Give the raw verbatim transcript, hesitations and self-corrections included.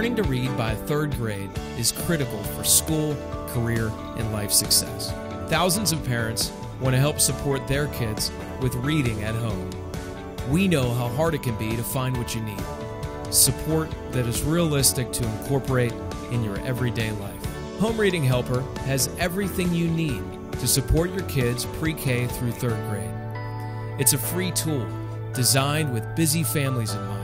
Learning to read by third grade is critical for school, career, and life success. Thousands of parents want to help support their kids with reading at home. We know how hard it can be to find what you need. Support that is realistic to incorporate in your everyday life. Home Reading Helper has everything you need to support your kids pre-K through third grade. It's a free tool designed with busy families in mind.